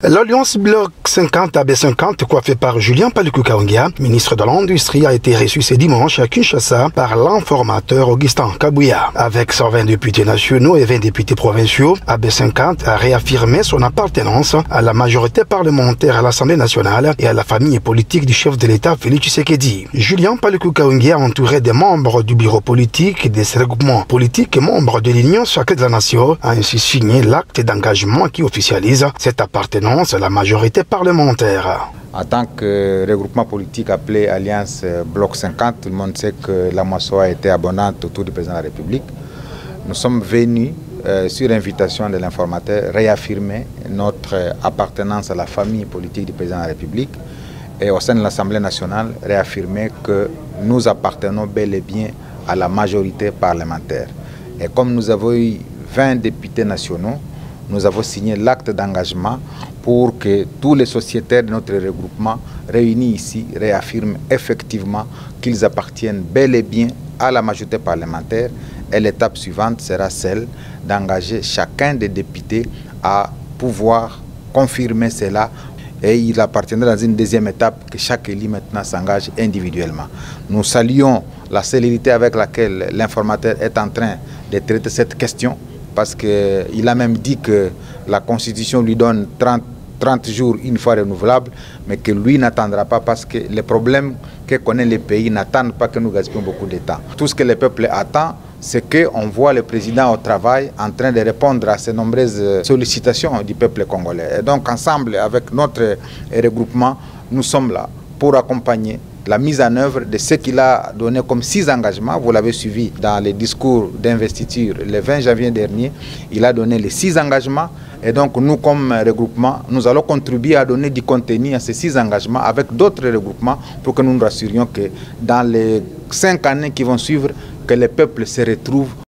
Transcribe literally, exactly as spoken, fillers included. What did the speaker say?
L'Alliance Bloc cinquante A B cinquante, coiffée par Julien Paluku Kahongya, ministre de l'Industrie, a été reçue ce dimanche à Kinshasa par l'informateur Augustin Kabouya. Avec cent vingt députés nationaux et vingt députés provinciaux, A B cinquante a réaffirmé son appartenance à la majorité parlementaire à l'Assemblée nationale et à la famille politique du chef de l'État Félix Tshisekedi. Julien Paluku Kahongya, entouré des membres du bureau politique et des regroupements politiques et membres de l'Union sacrée de la Nation, a ainsi signé l'acte d'engagement qui officialise cette appartenance à la majorité parlementaire. En tant que regroupement politique appelé Alliance Bloc cinquante, tout le monde sait que la moisson a été abondante autour du président de la République. Nous sommes venus, euh, sur invitation de l'informateur, réaffirmer notre appartenance à la famille politique du président de la République et au sein de l'Assemblée nationale, réaffirmer que nous appartenons bel et bien à la majorité parlementaire. Et comme nous avons eu vingt députés nationaux, nous avons signé l'acte d'engagement pour que tous les sociétaires de notre regroupement réunis ici réaffirment effectivement qu'ils appartiennent bel et bien à la majorité parlementaire. Et l'étape suivante sera celle d'engager chacun des députés à pouvoir confirmer cela. Et il appartiendra dans une deuxième étape que chaque élu maintenant s'engage individuellement. Nous saluons la célérité avec laquelle l'informateur est en train de traiter cette question, parce qu'il a même dit que la Constitution lui donne trente, trente jours une fois renouvelable, mais que lui n'attendra pas parce que les problèmes que connaît le pays n'attendent pas que nous gaspillons beaucoup de temps. Tout ce que le peuple attend, c'est qu'on voit le président au travail en train de répondre à ces nombreuses sollicitations du peuple congolais. Et donc ensemble, avec notre regroupement, nous sommes là pour accompagner la mise en œuvre de ce qu'il a donné comme six engagements. Vous l'avez suivi dans les discours d'investiture le vingt janvier dernier. Il a donné les six engagements. Et donc nous, comme regroupement, nous allons contribuer à donner du contenu à ces six engagements avec d'autres regroupements pour que nous nous rassurions que dans les cinq années qui vont suivre, que le peuple se retrouve